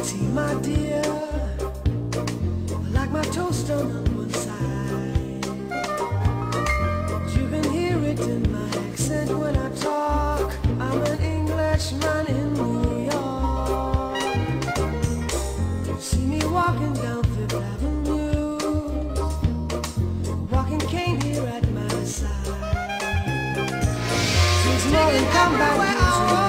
Tea, my dear, like my toast on one side. You can hear it in my accent when I talk. I'm an Englishman in New York. See me walking down Fifth Avenue, walking cane here at my side. Since morning come back.